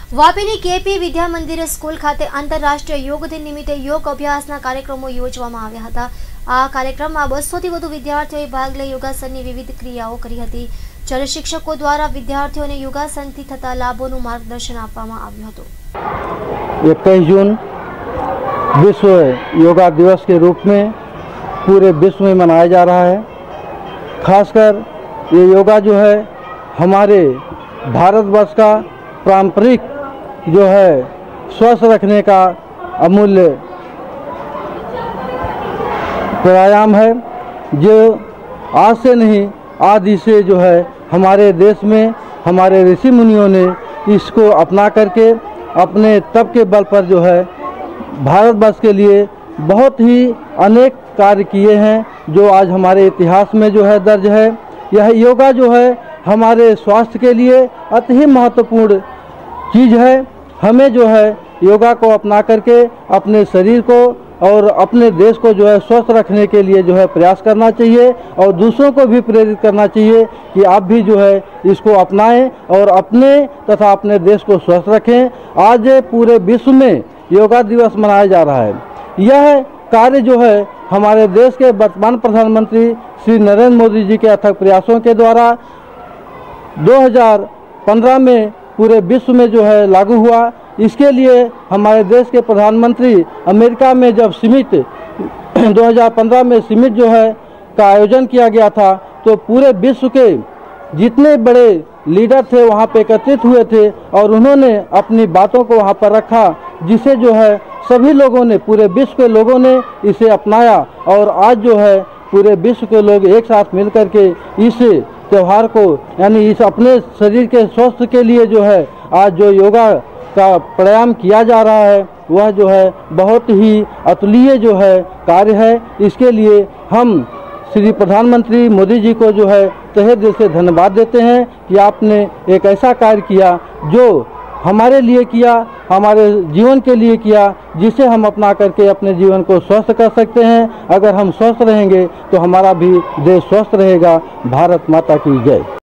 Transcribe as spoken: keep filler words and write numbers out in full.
વાપીની KP Vidya Mandir school ખાતે આંતરરાષ્ટ્રીય યોગ દિન નિમિત્તે યોગ અભ્યાસના કાર્યક્રમો યોજવામાં આવ્યા હતા। આ કાર્યક્રમમાં બસોથી વધુ વિદ્યાર્થીઓએ ભાગ લઈ યોગાસનની વિવિધ ક્રિયાઓ કરી હતી, જ્યારે શિક્ષકો દ્વારા વિદ્યાર્થીઓને યોગાસનથી થતા લાભોનું માર્ગદર્શન આપવામાં આવ્યું હતું। इक्कीस जून विश्व योगा दिवस के रूप में पूरे विश्व में मनाया जा रहा है। खासकर ये योगा जो है हमारे भारतवर्ष का पारंपरिक जो है स्वस्थ रखने का अमूल्य प्राणायाम है, जो आज से नहीं आदि से जो है हमारे देश में हमारे ऋषि मुनियों ने इसको अपना करके अपने तप के बल पर जो है भारतवर्ष के लिए बहुत ही अनेक कार्य किए हैं, जो आज हमारे इतिहास में जो है दर्ज है। यह योगा जो है हमारे स्वास्थ्य के लिए अति ही महत्वपूर्ण चीज़ है। हमें जो है योगा को अपना करके अपने शरीर को और अपने देश को जो है स्वस्थ रखने के लिए जो है प्रयास करना चाहिए और दूसरों को भी प्रेरित करना चाहिए कि आप भी जो है इसको अपनाएं और अपने तथा अपने देश को स्वस्थ रखें। आज पूरे विश्व में योगा दिवस मनाया जा रहा है। यह कार्य जो है हमारे देश के वर्तमान प्रधानमंत्री श्री नरेंद्र मोदी जी के अथक प्रयासों के द्वारा दो हज़ार पंद्रह में पूरे विश्व में जो है लागू हुआ। इसके लिए हमारे देश के प्रधानमंत्री अमेरिका में जब समिट दो हज़ार पंद्रह में समिट जो है का आयोजन किया गया था, तो पूरे विश्व के जितने बड़े लीडर थे वहाँ पे एकत्रित हुए थे और उन्होंने अपनी बातों को वहाँ पर रखा, जिसे जो है सभी लोगों ने, पूरे विश्व के लोगों ने इसे अपनाया और आज जो है पूरे विश्व के लोग एक साथ मिलकर के इस त्यौहार को यानी इस अपने शरीर के स्वास्थ्य के लिए जो है आज जो योगा का प्राणायाम किया जा रहा है वह जो है बहुत ही अतुल्य जो है कार्य है। इसके लिए हम श्री प्रधानमंत्री मोदी जी को जो है तहे दिल से धन्यवाद देते हैं कि आपने एक ऐसा कार्य किया जो हमारे लिए किया, हमारे जीवन के लिए किया, जिसे हम अपना करके अपने जीवन को स्वस्थ कर सकते हैं। अगर हम स्वस्थ रहेंगे तो हमारा भी देश स्वस्थ रहेगा। भारत माता की जय।